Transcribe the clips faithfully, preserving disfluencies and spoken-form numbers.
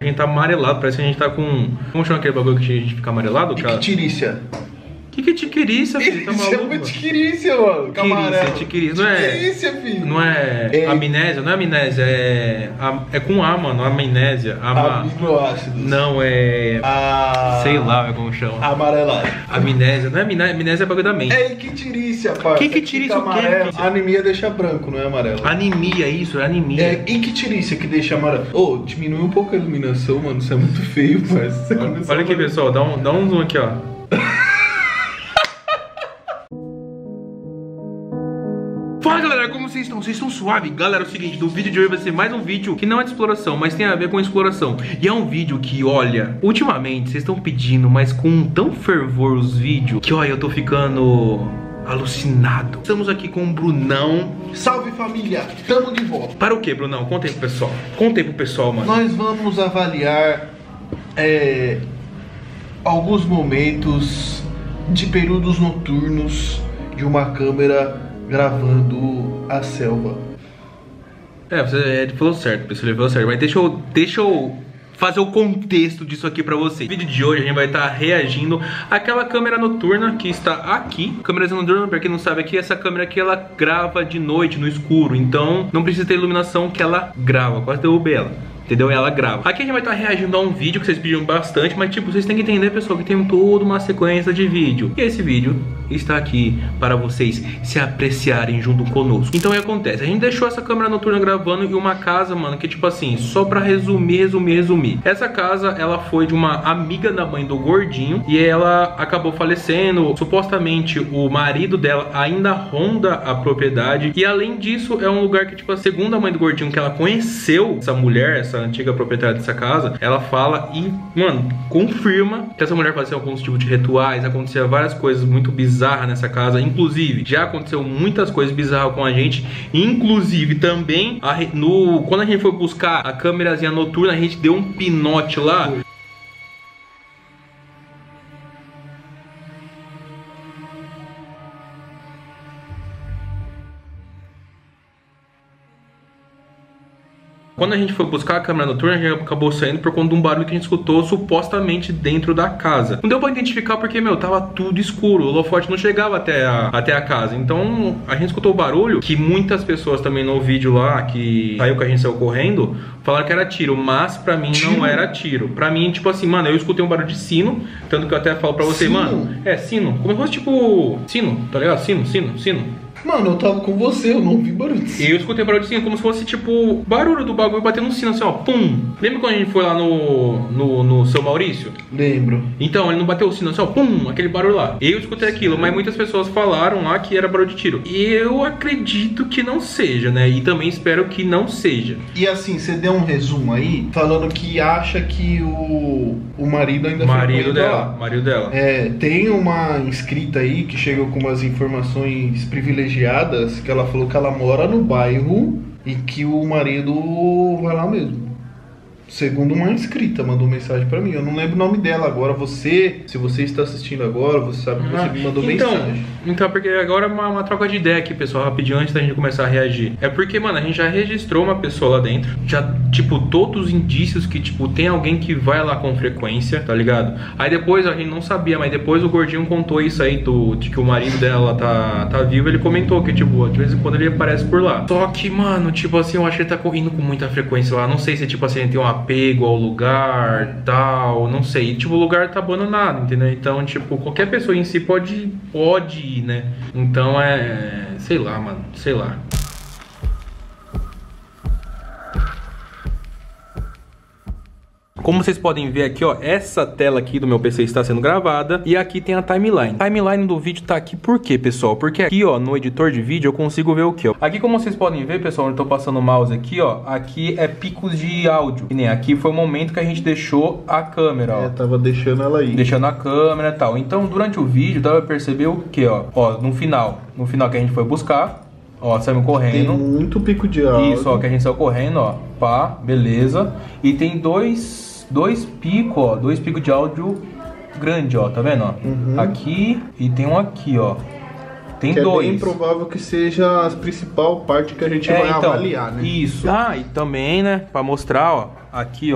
A gente tá amarelado, parece que a gente tá com... Como chama aquele bagulho que a gente fica amarelado? Tiquitirícia. Que que é tiquerícia, filho? Tá maluco? Isso é tiquitirícia, mano. Tiquitirícia, tiquitirícia. Não é... Tiquitirícia, filho. Não é, é amnésia, não é amnésia, é... É com A, mano, amnésia. Ama... Aminoácidos. Não, é... A... Sei lá como chama. Amarelado. Amnésia, não é amnésia, amnésia é bagulho da mente. É iquitirícia, parça. Que iquitirícia o quê, filho? Anemia deixa branco, não é amarelo. Anemia, isso, é anemia. É iquitirícia que deixa amarelo. Ô, oh, diminui um pouco a iluminação, mano, isso é muito feio, parça. Olha, olha aqui, pessoal, dá um, dá um zoom aqui, ó. Fala, galera, como vocês estão? Vocês estão suave? Galera, é o seguinte, do vídeo de hoje vai ser mais um vídeo que não é de exploração, mas tem a ver com exploração. E é um vídeo que, olha, ultimamente vocês estão pedindo, mas com tão fervor os vídeos, que, olha, eu tô ficando alucinado. Estamos aqui com o Brunão. Salve, família, tamo de volta. Para o que, Brunão? Conta aí pro pessoal. Conta aí pro pessoal, mano. Nós vamos avaliar é, alguns momentos de períodos noturnos de uma câmera gravando a selva. É, você ele falou certo, pessoal, ele falou certo. Mas deixa eu, deixa eu fazer o contexto disso aqui pra vocês. No vídeo de hoje a gente vai estar reagindo àquela câmera noturna que está aqui. Câmera noturna, pra quem não sabe aqui, essa câmera aqui ela grava de noite, no escuro. Então não precisa ter iluminação que ela grava. Quase derrubei ela. Entendeu? Ela grava. Aqui a gente vai estar reagindo a um vídeo que vocês pediram bastante, mas tipo, vocês têm que entender, pessoal, que tem toda uma sequência de vídeo. E esse vídeo está aqui para vocês se apreciarem junto conosco. Então o que acontece? A gente deixou essa câmera noturna gravando em uma casa, mano, que tipo assim, só pra resumir, resumir, resumir. Essa casa, ela foi de uma amiga da mãe do gordinho e ela acabou falecendo. Supostamente o marido dela ainda ronda a propriedade. E além disso, é um lugar que, tipo, segundo a mãe do gordinho, que ela conheceu essa mulher, essa antiga proprietária dessa casa, ela fala e, mano, confirma que essa mulher fazia alguns tipos de rituais, acontecia várias coisas muito bizarras nessa casa, inclusive, já aconteceu muitas coisas bizarras com a gente, inclusive também, a, no, quando a gente foi buscar a câmerazinha noturna, a gente deu um pinote lá. Quando a gente foi buscar a câmera noturna, a gente acabou saindo por conta de um barulho que a gente escutou supostamente dentro da casa. Não deu pra identificar porque, meu, tava tudo escuro. O holofote não chegava até a, até a casa. Então, a gente escutou o barulho, que muitas pessoas também no vídeo lá, que saiu que a gente saiu correndo, falaram que era tiro. Mas pra mim tiro? Não era tiro. Pra mim, tipo assim, mano, eu escutei um barulho de sino. Tanto que eu até falo pra você, sino? Mano, é sino. Como se fosse tipo sino, tá ligado? Sino, sino, sino. Mano, eu tava com você, eu não ouvi barulho de sino. Eu escutei barulho de sino, como se fosse tipo barulho do bagulho batendo no sino assim, ó, pum. Lembra quando a gente foi lá no, no, no São Maurício? Lembro. Então, ele não bateu o sino assim, ó, pum, aquele barulho lá. Eu escutei aquilo, mas muitas pessoas falaram lá que era barulho de tiro. E eu acredito que não seja, né? E também espero que não seja. E assim, você deu um resumo aí, falando que acha que o, o marido ainda marido dela, lá. marido dela. É, tem uma inscrita aí que chegou com umas informações privilegiadas, que ela falou que ela mora no bairro e que o marido vai lá mesmo. Segundo uma inscrita, mandou mensagem pra mim. Eu não lembro o nome dela agora. Você, se você está assistindo agora, você sabe que você ah, me mandou então, mensagem. Então, porque agora é uma, uma troca de ideia aqui, pessoal, rapidinho, antes da gente começar a reagir. É porque, mano, a gente já registrou uma pessoa lá dentro. Já, tipo, todos os indícios que, tipo, tem alguém que vai lá com frequência, tá ligado? Aí depois, a gente não sabia, mas depois o gordinho contou isso aí, do, de que o marido dela tá, tá vivo. Ele comentou que, tipo, de vez em quando ele aparece por lá. Só que, mano, tipo assim, eu acho que ele tá correndo com muita frequência lá. Não sei se, tipo assim, ele tem uma apego ao lugar, tal, não sei. E, tipo, o lugar tá abandonado, entendeu? Então, tipo, qualquer pessoa em si pode, pode ir, né? Então é... sei lá, mano, sei lá. Como vocês podem ver aqui, ó, essa tela aqui do meu P C está sendo gravada e aqui tem a timeline. A timeline do vídeo tá aqui por quê, pessoal? Porque aqui, ó, no editor de vídeo eu consigo ver o quê? Aqui, como vocês podem ver, pessoal, eu tô passando o mouse aqui, ó, aqui é picos de áudio. E nem aqui foi o momento que a gente deixou a câmera, ó. É, tava deixando ela aí. Deixando a câmera e tal. Então, durante o vídeo, dá pra perceber o quê, ó? Ó, no final, no final que a gente foi buscar, ó, saímos correndo. Tem muito pico de áudio. Isso, ó, que a gente saiu correndo, ó. Pá, beleza. E tem dois... Dois picos, ó, dois picos de áudio grande, ó, tá vendo, ó? Uhum. Aqui e tem um aqui, ó. Tem que dois. É bem provável que seja a principal parte que a gente é, vai então, avaliar, né? Isso. Ah, e também, né, pra mostrar, ó, aqui, ó,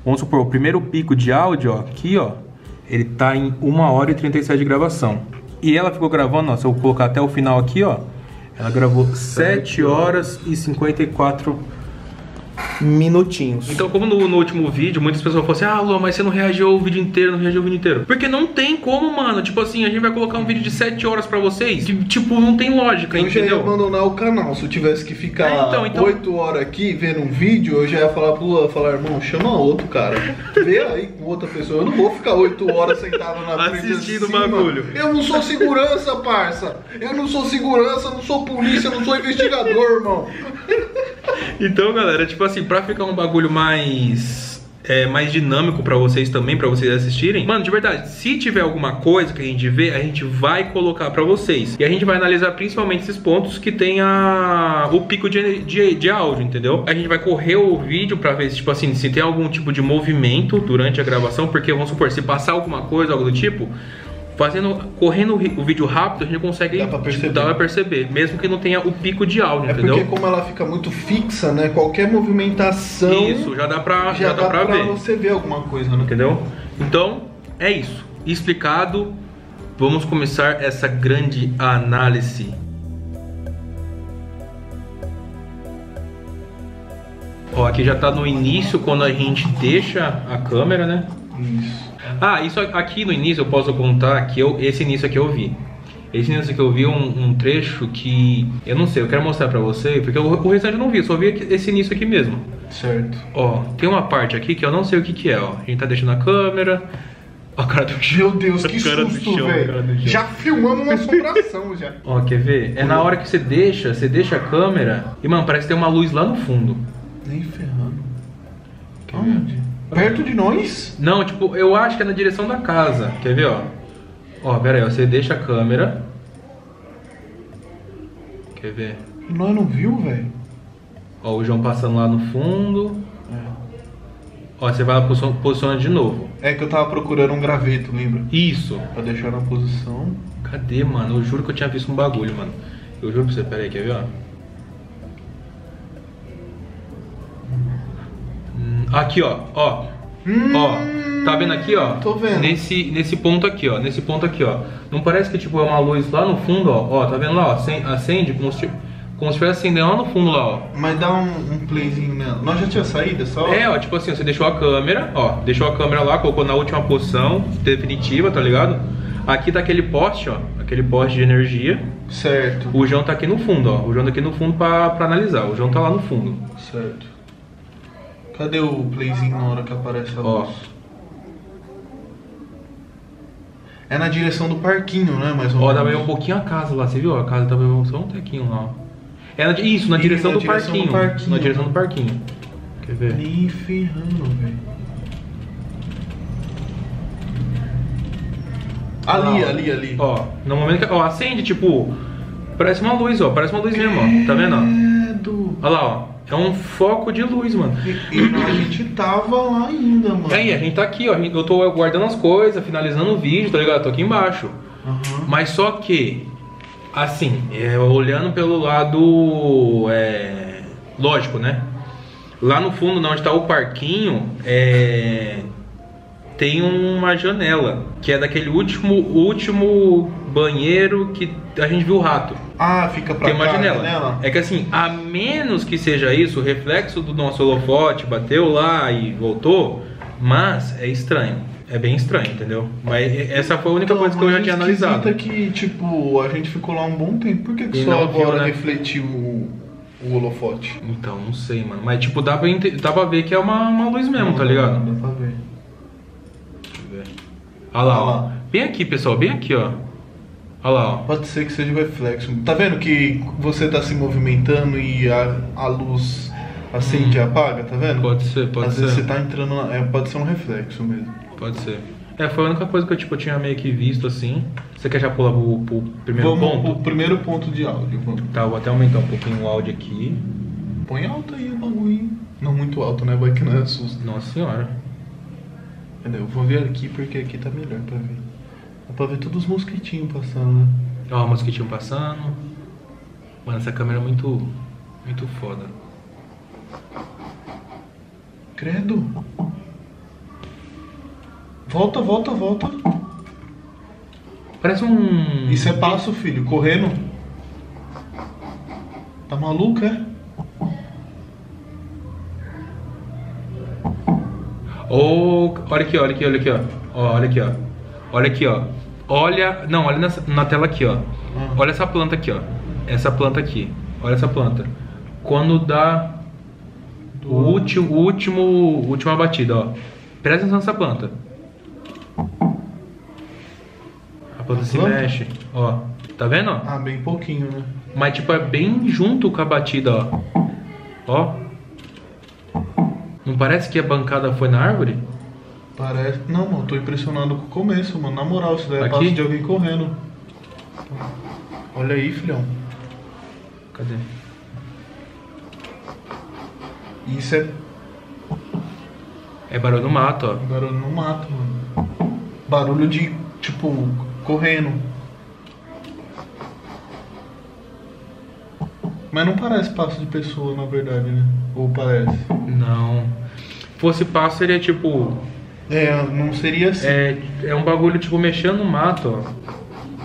Vamos supor, o primeiro pico de áudio, ó, aqui, ó, ele tá em uma hora e trinta e sete de gravação. E ela ficou gravando, ó, se eu colocar até o final aqui, ó, ela gravou sete horas e cinquenta e quatro minutinhos. Então, como no, no último vídeo, muitas pessoas falam assim: ah, Luan, mas você não reagiu o vídeo inteiro, não reagiu o vídeo inteiro. Porque não tem como, mano. Tipo assim, a gente vai colocar um vídeo de sete horas pra vocês que, tipo, não tem lógica, eu entendeu? Eu já ia abandonar o canal. Se eu tivesse que ficar é, então, então... oito horas aqui vendo um vídeo, eu já ia falar pro Luan, falar, irmão, chama outro cara. Vê aí com outra pessoa. Eu não vou ficar oito horas sentado na frente assistindo o assim, bagulho. Mano. Eu não sou segurança, parça. Eu não sou segurança, não sou polícia, não sou investigador, irmão. Então, galera, tipo assim, pra ficar um bagulho mais é, mais dinâmico pra vocês também, pra vocês assistirem, mano, de verdade, se tiver alguma coisa que a gente vê, a gente vai colocar pra vocês. E a gente vai analisar principalmente esses pontos que tem a, o pico de, de, de áudio, entendeu? A gente vai correr o vídeo pra ver se, tipo assim, se tem algum tipo de movimento durante a gravação, porque, vamos supor, se passar alguma coisa, algo do tipo... Fazendo, correndo o vídeo rápido, a gente consegue dá pra perceber, tipo, dá pra perceber mesmo que não tenha o pico de áudio, é entendeu? Porque como ela fica muito fixa, né? Qualquer movimentação... Isso, já dá pra, já já dá dá pra, pra ver. você ver alguma coisa, né? Entendeu? Então, é isso. Explicado, vamos começar essa grande análise. Ó, aqui já tá no início, quando a gente deixa a câmera, né? Isso. Ah, isso aqui no início eu posso contar que eu, esse início aqui eu vi. Esse início aqui eu vi um, um trecho que... Eu não sei, eu quero mostrar pra você, porque o, o restante eu não vi, eu só vi esse início aqui mesmo. Certo. Ó, tem uma parte aqui que eu não sei o que que é, ó. A gente tá deixando a câmera... Ó, cara do chão. Meu Deus, que susto, velho. Já filmamos uma assombração, já. Ó, quer ver? É na hora que você deixa, você deixa a câmera e, mano, parece que tem uma luz lá no fundo. Nem ferrando. Onde? Perto de nós? Não, tipo, eu acho que é na direção da casa. Quer ver, ó? Ó, pera aí, ó. Você deixa a câmera. Quer ver? Nós não viu, velho? Ó, o João passando lá no fundo. É. Ó, você vai lá, posiciona de novo. É que eu tava procurando um graveto, lembra? Isso. Pra deixar na posição. Cadê, mano? Eu juro que eu tinha visto um bagulho, mano. Eu juro pra você, pera aí, quer ver, ó? Aqui, ó, ó, hum, ó, tá vendo aqui, ó? Tô vendo. Nesse, nesse ponto aqui, ó, nesse ponto aqui, ó. Não parece que, tipo, é uma luz lá no fundo, ó, ó, tá vendo lá, ó, acende como se, como se estivesse acendendo lá no fundo, lá, ó. Mas dá um, um playzinho nela. Nós já tinha saído, só? É, ó, tipo assim, você deixou a câmera, ó, deixou a câmera lá, colocou na última posição definitiva, tá ligado? Aqui tá aquele poste, ó, aquele poste de energia. Certo. O João tá aqui no fundo, ó, o João tá aqui no fundo pra, pra analisar, o João tá lá no fundo. Certo. Cadê o playzinho na hora que aparece a luz? Ó. É na direção do parquinho, né? Mais ou ó, menos. dá pra ver um pouquinho a casa lá, você viu? A casa tá vendo só um tequinho lá. É na, isso, na, direção, na do direção parquinho, do parquinho. Na direção do parquinho. Quer ver? Nem ferrando, velho. Ali, ah, ali, ali. Ó, no momento que... Ó, acende, tipo... Parece uma luz, ó. Parece uma luz mesmo, ó. Tá vendo, ó? Olha lá, ó. É um foco de luz, mano. E, e a gente tava lá ainda, mano. Aí, a gente tá aqui, ó. Eu tô guardando as coisas, finalizando o vídeo, tá ligado? Eu tô aqui embaixo. Uhum. Mas só que, assim, é, olhando pelo lado é, lógico, né? Lá no fundo, onde tá o parquinho, é, tem uma janela, que é daquele último, último banheiro que a gente viu o rato. Ah, fica pra Tem uma cá, janela. janela. É que assim, a menos que seja isso, o reflexo do nosso holofote bateu lá e voltou, mas é estranho. É bem estranho, entendeu? Mas essa foi a única então, coisa que eu já tinha analisado. É que, tipo, a gente ficou lá um bom tempo. Por que, que só agora viu, né? refletiu o, o holofote? Então, não sei, mano. Mas tipo, dá pra, dá pra ver que é uma, uma luz mesmo, não, tá ligado? Dá pra ver. Deixa eu ver. Olha lá, ó. Bem aqui, pessoal, bem aqui, ó. Olha lá, ó. Pode ser que seja o reflexo. Tá vendo que você tá se movimentando e a, a luz acende hum. e apaga, tá vendo? Pode ser, pode Às ser. Às vezes você tá entrando... Na, é, pode ser um reflexo mesmo. Pode ser. É, foi a única coisa que eu tipo, tinha meio que visto assim. Você quer já pular pro, pro primeiro vamos ponto? Vamos pro primeiro ponto de áudio, vamos. Tá, vou até aumentar um pouquinho o áudio aqui. Põe alto aí o bagulho. Não muito alto, né? Vai que não é susto. Nossa senhora. Entendeu? Eu vou ver aqui porque aqui tá melhor pra ver. Dá pra ver todos os mosquitinhos passando, né? Ó, o mosquitinho passando. Mano, essa câmera é muito, muito foda. Credo. Volta, volta, volta. Parece um... Isso é passo, filho, correndo. Tá maluco, é? Oh, olha aqui, olha aqui, olha aqui, ó. Ó, olha aqui, ó. Olha aqui, ó. Olha... Não, olha nessa, na tela aqui, ó. Ah. Olha essa planta aqui, ó. Essa planta aqui. Olha essa planta. Quando dá o último, o último, última batida, ó. Presta atenção nessa planta. A planta se Planta? mexe, ó. Tá vendo? Ó? Ah, bem pouquinho, né? Mas tipo, é bem junto com a batida, ó. Ó. Não parece que a bancada foi na árvore? Parece. Não, mano, tô impressionado com o começo, mano. Na moral, isso daí é Aqui? passo de alguém correndo. Olha aí, filhão. Cadê? Isso é É barulho no mato, ó. barulho no mato, mano. Barulho de, tipo, correndo. Mas não parece passo de pessoa, na verdade, né? Ou parece? Não. Fosse passo, seria tipo... É, não seria assim. É, é um bagulho tipo mexendo no mato, ó.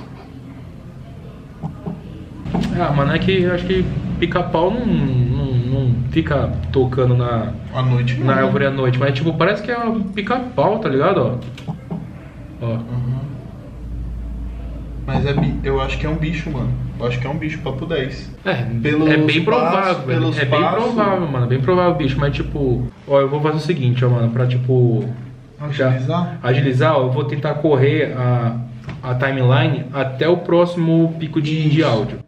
Ah, mano, é que eu acho que pica-pau não, não, não fica tocando na, À noite não. na árvore à noite. Mas tipo, parece que é um pica-pau, tá ligado, ó? Ó. Uhum. Mas é, bi- eu acho que é um bicho, mano. Eu acho que é um bicho, papo dez. É, Pelos é bem passos, provável, pelos é bem passos. provável, mano, bem provável, bicho, mas tipo, ó, eu vou fazer o seguinte, ó, mano, pra tipo, já Agilizar? agilizar, ó, eu vou tentar correr a, a timeline até o próximo pico de, de áudio.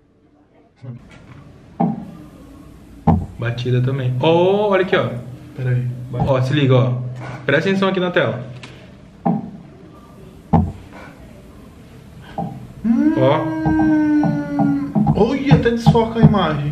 Batida também. Ó, olha aqui, ó, Pera aí. Vai. ó, se liga, ó, presta atenção aqui na tela. Ó, Hum, olha, até desfoca a imagem.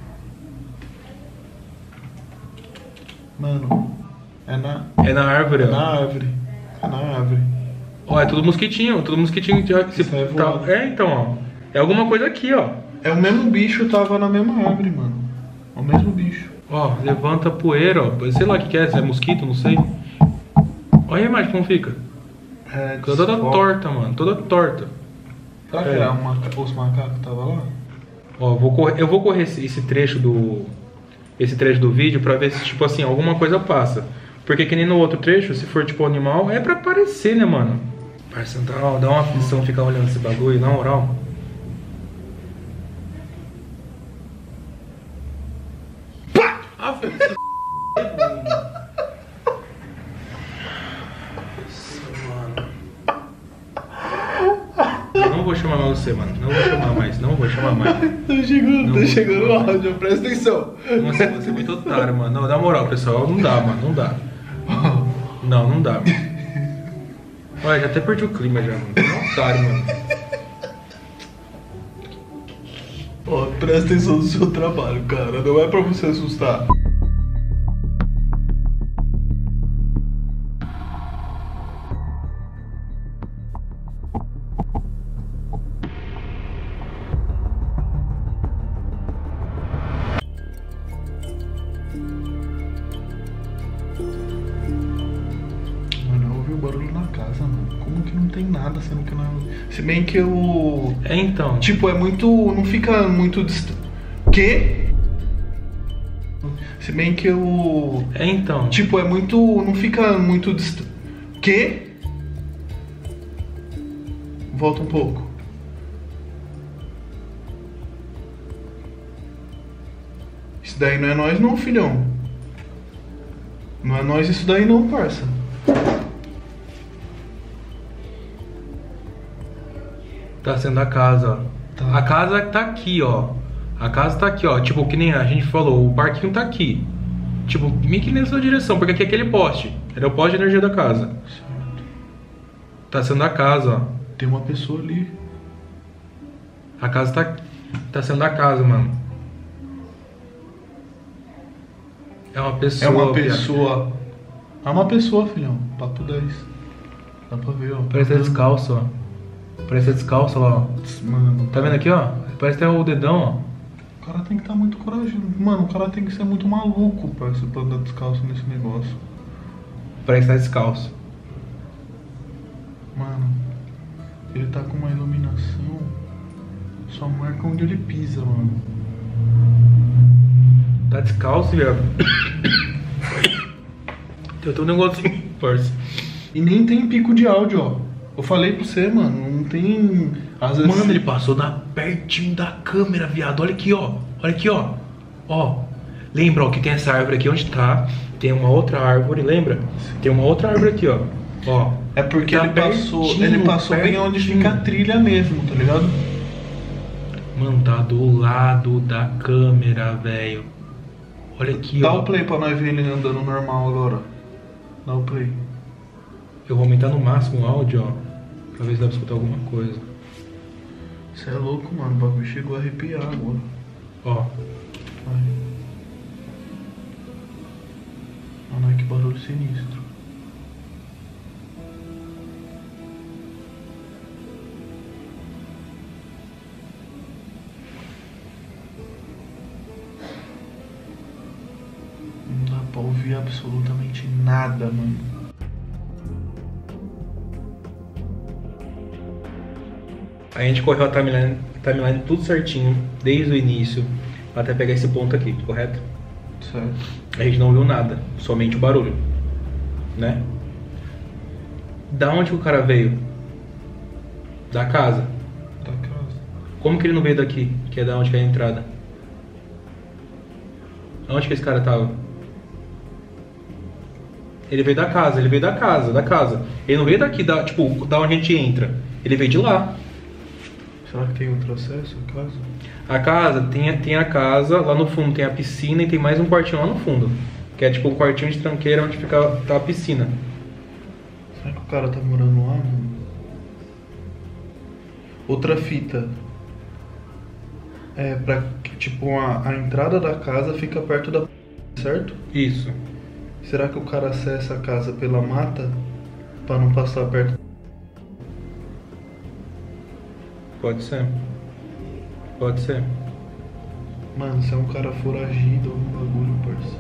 Mano, é na, é na árvore, é na ó. árvore. É na árvore. Ó, é tudo mosquitinho, tudo mosquitinho que já- se, Isso é tá, voado. é, então, ó, é alguma coisa aqui, ó. É o mesmo bicho, tava na mesma árvore, mano. É o mesmo bicho. Ó, levanta poeira, ó. Sei lá o que, que é, se é mosquito, não sei. Olha a imagem como fica. É, Fica toda desfoca. torta, mano. Toda torta. Será que É. era um maca- os macacos que tava lá? Ó, vou correr, eu vou correr esse, esse trecho do. Esse trecho do vídeo pra ver se, tipo assim, alguma coisa passa. Porque que nem no outro trecho, se for tipo animal, é pra aparecer, né, mano? Parça, dá, dá uma aflição ficar olhando esse bagulho, na moral. Pá! Ah, velho. Eu não vou chamar mais você, mano. Não vou chamar mais, não vou chamar mais. Tá chegando, Não, tá não, chegando não. o áudio, presta atenção. Nossa, você é muito otário, mano. Não, na moral, pessoal, não dá, mano. Não dá. Não, não dá, mano. Olha, já até perdi o clima já, mano. Você é um otário, mano. Ó, presta atenção no seu trabalho, cara. Não é pra você assustar. Mano, eu ouvi o barulho na casa, mano. Como que não tem nada, sendo que não. Se bem que eu. É, então. Tipo, é muito. Não fica muito dist... Quê? Se bem que eu. É, então. Tipo, é muito. Não fica muito dist... Quê? Volta um pouco. Isso daí não é nós não, filhão. Não é nós isso daí não, parça. Tá sendo a casa, ó. Tá. A casa tá aqui, ó. A casa tá aqui, ó. Tipo, que nem a gente falou, o parquinho tá aqui. Tipo, meio que nessa direção, porque aqui é aquele poste. Ele é o poste de energia da casa. Tá sendo a casa, ó. Tem uma pessoa ali. A casa tá, tá sendo a casa, mano. É uma pessoa. É uma viado. pessoa. É uma pessoa, filhão. Papo dez. Dá pra ver, ó. Parece que tá descalço, ó. Parece que tá descalço lá, ó. Mano, Tá vendo aqui, ó? Parece até o dedão, o cara tem que estar muito corajoso. Mano, o cara tem que ser muito maluco pra se andar descalço nesse negócio. ó. Parece que tá descalço. Mano, ele tá com uma iluminação. Só marca onde ele pisa, mano. Tá descalço, viado. Tem até um negocinho, parça. E nem tem pico de áudio, ó. Eu falei pra você, mano, não tem... Às vezes... Mano, ele passou na pertinho da câmera, viado. Olha aqui, ó. Olha aqui, ó. Ó. Lembra, ó, que tem essa árvore aqui onde tá. Tem uma outra árvore, lembra? Tem uma outra árvore aqui, ó. Ó. É porque tá ele passou, pertinho, ele passou bem onde fica a trilha mesmo, tá ligado? Mano, tá do lado da câmera, velho. Olha aqui, Dá ó. o play pra nós ver ele andando normal agora. Dá o play. Eu vou aumentar no máximo o áudio, ó. Pra ver se dá pra escutar alguma coisa. Você é louco, mano. O bagulho chegou a arrepiar agora. Ó. Vai. Mano, que barulho sinistro. Não dá pra ouvir absolutamente nada, mano. A gente correu a timeline, timeline tudo certinho, desde o início, até pegar esse ponto aqui, correto? Certo. A gente não viu nada, somente o barulho, né? Da onde que o cara veio? Da casa. Da casa. Como que ele não veio daqui, que é da onde que é a entrada? Onde que esse cara tava? Ele veio da casa, ele veio da casa, da casa. Ele não veio daqui, da, tipo, da onde a gente entra. Ele veio de lá. Será que tem outro acesso à casa? A casa, tem, tem a casa, lá no fundo tem a piscina e tem mais um quartinho lá no fundo. Que é tipo um quartinho de tranqueira onde fica tá a piscina. Será que o cara tá morando lá, mano? Outra fita. É pra que, tipo, a, a entrada da casa fica perto da... certo? Isso. Será que o cara acessa a casa pela mata pra não passar perto? Pode ser. Pode ser. Mano, se é um cara foragido ou algum bagulho, parça.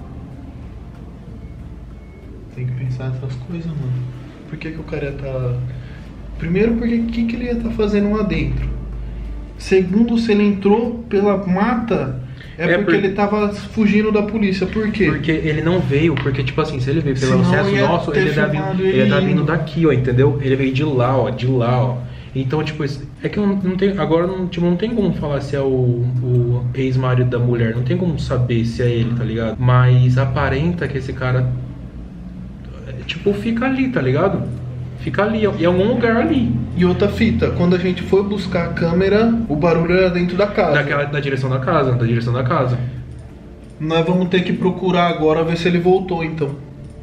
Tem que pensar nessas coisas, mano. Por que que o cara ia tá... Primeiro, porque o que que ele ia tá fazendo lá dentro? Segundo, se ele entrou pela mata, é, É porque por- ele tava fugindo da polícia. Por quê? Porque ele não veio, porque tipo assim, se ele veio pelo Senão acesso ia nosso, ter ele tá, vindo, filmado ele ele tá vindo indo. daqui, ó, entendeu? Ele veio de lá, ó, de lá, ó. Então, tipo, esse- é que não, não tem, agora não, tipo, não tem como falar se é o, o ex-marido da mulher, não tem como saber se é ele, tá ligado? Mas aparenta que esse cara, é, tipo, fica ali, tá ligado? Fica ali, ó, em algum lugar ali, E outra fita, quando a gente foi buscar a câmera, o barulho era dentro da casa. daquela, da direção da casa, da direção da casa. Nós vamos ter que procurar agora ver se ele voltou, então.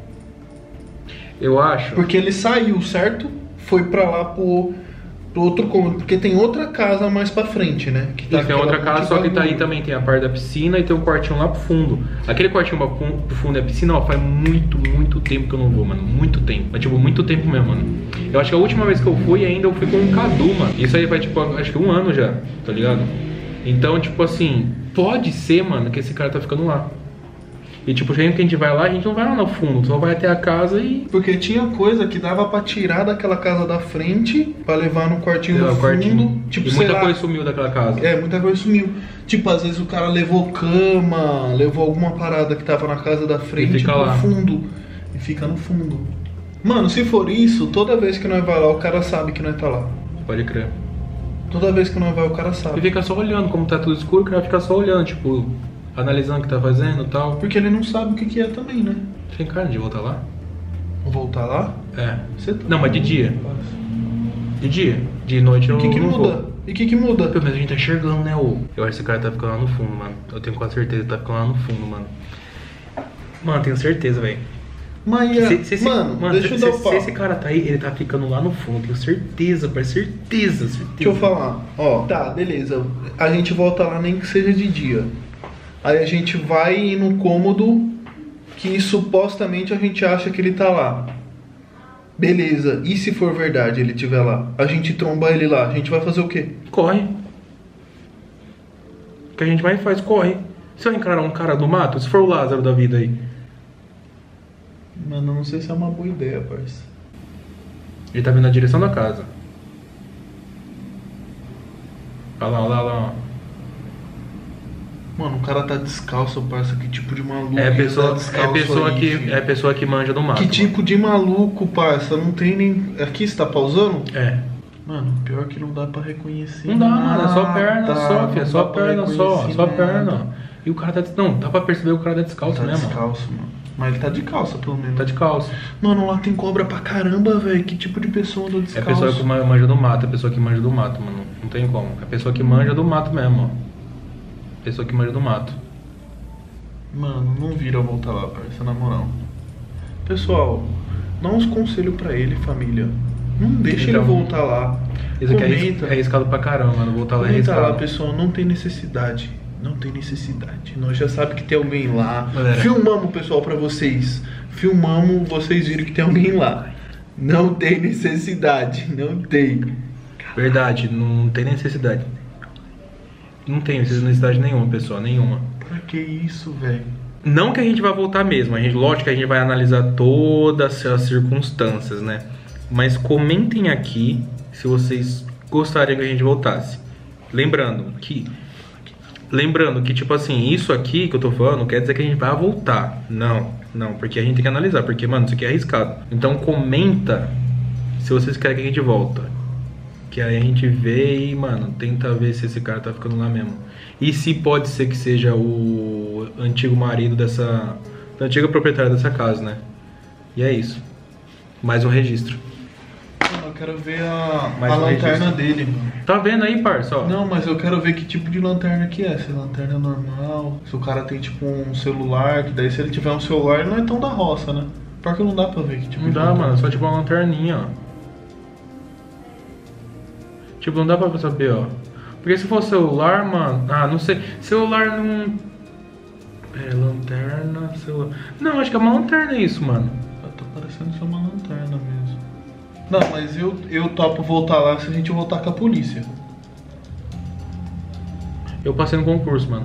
Eu acho. Porque ele saiu, certo? Foi pra lá pro, pro outro cômodo. Porque tem outra casa mais pra frente, né? Que Isso, tem aquela outra casa, monte só de que tá aí bagulho. também, tem a parte da piscina e tem um quartinho lá pro fundo. Aquele quartinho lá pro pro fundo da piscina, ó, faz muito, muito tempo que eu não vou, mano. Muito tempo. Mas, tipo, muito tempo mesmo, mano. Eu acho que a última vez que eu fui ainda, eu fui com um Cadu, mano. Isso aí faz, tipo, acho que um ano já, tá ligado? Então, tipo assim, pode ser, mano, que esse cara tá ficando lá. E, tipo, sempre que a gente vai lá, a gente não vai lá no fundo, só vai até a casa e... Porque tinha coisa que dava pra tirar daquela casa da frente, pra levar no quartinho É, do o fundo. quartinho. Tipo, E sei muita lá, coisa sumiu daquela casa. É, muita coisa sumiu. Tipo, às vezes o cara levou cama, levou alguma parada que tava na casa da frente E fica pro lá. fundo. E fica no fundo. Mano, se for isso, toda vez que nós vai lá, o cara sabe que nós tá lá. Pode crer. Toda vez que nós vai, o cara E sabe. fica só olhando, como tá tudo escuro, o cara fica só olhando, tipo, analisando o que tá fazendo e tal. Porque ele não sabe o que que é também, né? Tem cara de voltar lá? Voltar lá? É. Você tá... Não, mas de dia. De dia. De noite E eu o que que não muda? vou. E o que que muda? Pelo menos a gente tá enxergando, né, ô? Eu acho que esse cara tá ficando lá no fundo, mano. Eu tenho quase certeza que tá ficando lá no fundo, mano. Mano, tenho certeza, velho. Mas, Se- se esse- mano, deixa se, eu dar o se, papo. se esse cara tá aí, ele tá ficando lá no fundo. Tenho certeza, pai. Certeza, certeza. Deixa eu falar. Ó, tá, beleza. A gente volta lá nem que seja de dia. Aí a gente vai no cômodo que supostamente a gente acha que ele tá lá. Beleza. E se for verdade ele estiver lá? A gente tromba ele lá. A gente vai fazer o quê? Corre. O que a gente vai e faz, corre. Se eu encarar um cara do mato, se for o Lázaro da vida aí. Mano, não sei se é uma boa ideia, parça. Ele tá vindo na direção da casa. Olha lá, olha lá, olha lá. Mano, o cara tá descalço, parça. Que tipo de maluco? É pessoa, tá é pessoa aí, que filho? é pessoa que manja do mato. Que tipo mano. de maluco, parça? Não tem nem... Aqui, você tá pausando? É. Mano, pior que não dá pra reconhecer. Não dá, mano. É só nada, perna, só, filho. É só não dá pra perna, só. reconhecer Só nada. perna. E o cara tá... Não, dá pra perceber que o cara tá descalço Tá mesmo. descalço, mano. Mas ele tá de calça, pelo menos. Tá de calça. Mano, lá tem cobra pra caramba, velho. Que tipo de pessoa anda É descalço? a pessoa que ma- manja do mato, é a pessoa que manja do mato, mano. Não tem como. É a pessoa que manja do mato mesmo, ó. Pessoa que manja do mato. Mano, não vira voltar lá, parça, na moral. Pessoal, dá uns conselhos pra ele, família. Não deixa Então, ele voltar lá. Isso aqui é, arris- Comenta. é arriscado pra caramba, mano. Voltar lá é Comenta lá, arriscado. pessoal, não tem necessidade. Não tem necessidade. Nós já sabemos que tem alguém lá. Galera. Filmamos, pessoal, pra vocês. Filmamos, vocês viram que tem alguém lá. Não tem necessidade. Não tem. Verdade, não tem necessidade. Não tem necessidade nenhuma, pessoal, nenhuma. Pra que isso, velho? Não que a gente vai voltar mesmo, a gente, lógico que a gente vai analisar todas as circunstâncias, né? Mas comentem aqui se vocês gostariam que a gente voltasse. Lembrando que... Lembrando que, tipo assim, isso aqui que eu tô falando não quer dizer que a gente vai voltar. Não, não, porque a gente tem que analisar, porque, mano, isso aqui é arriscado. Então comenta se vocês querem que a gente volta. Que aí a gente vê e, mano, tenta ver se esse cara tá ficando lá mesmo. E se pode ser que seja o antigo marido dessa... da antiga proprietária dessa casa, né? E é isso. Mais um registro. Mano, eu quero ver a, Mais a um lanterna registro. dele, mano. Tá vendo aí, parça? Ó. Não, mas eu quero ver que tipo de lanterna que é. Se é lanterna normal, se o cara tem tipo um celular, que daí se ele tiver um celular ele não é tão da roça, né? Porque não dá pra ver que tipo Não de dá, lanterna. mano. Só tipo uma lanterninha, ó. Tipo, não dá pra saber, ó. Porque se for celular, mano... Ah, não sei. Celular não... É, lanterna, celular... Não, acho que é uma lanterna isso, mano. Tá parecendo ser uma lanterna mesmo. Não, mas eu, eu topo voltar lá se a gente voltar com a polícia. Eu passei no concurso, mano.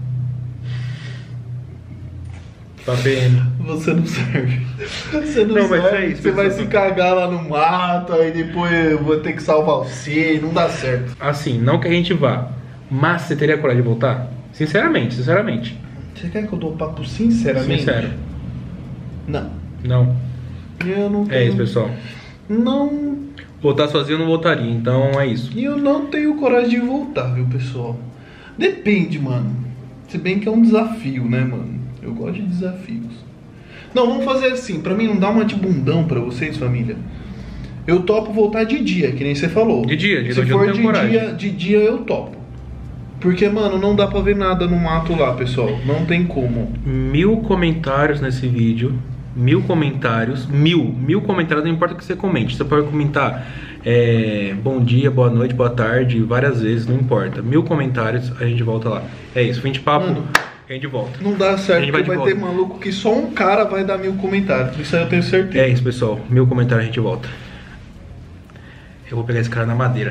Pra P M. Você não serve. Você não, Não, mas serve. é isso, você vai pessoal. se cagar lá no mato, aí depois eu vou ter que salvar você, não dá certo. Assim, não que a gente vá. Mas você teria coragem de voltar? Sinceramente, sinceramente. Você quer que eu dou um papo sinceramente? Sincero. Não. Não. Eu não tenho... É isso, pessoal. Não... Voltar sozinho eu não voltaria, então é isso. E eu não tenho coragem de voltar, viu, pessoal? Depende, mano. Se bem que é um desafio, né, mano? Eu gosto de desafios. Não, vamos fazer assim. Pra mim não dá uma de bundão pra vocês, família. Eu topo voltar de dia, que nem você falou. De dia, de Se noite eu for não tenho de coragem. dia, de dia eu topo. Porque, mano, não dá pra ver nada no mato lá, pessoal. Não tem como. Mil comentários nesse vídeo. Mil comentários. Mil. Mil comentários, não importa o que você comente. Você pode comentar é, bom dia, boa noite, boa tarde, várias vezes, não importa. Mil comentários, a gente volta lá. É isso, fim de papo, Mano, a gente volta. Não dá certo, A gente vai porque de vai ter volta. maluco que só um cara vai dar mil comentários. Isso aí eu tenho certeza. É isso, pessoal. Mil comentários, a gente volta. Eu vou pegar esse cara na madeira.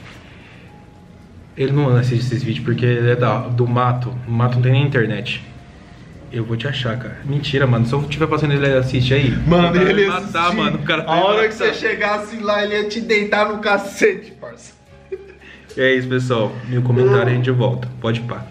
Ele não assiste esses vídeos porque ele é da, do mato. O mato não tem nem internet. Eu vou te achar, cara. Mentira, mano. Se eu estiver passando ele assiste aí. Mano, o cara ele vai matar, assistir. mano. O cara A vai hora matar. que você chegasse lá, ele ia te deitar no cacete, parça. É isso, pessoal. Mil comentários, a gente volta. Pode pá.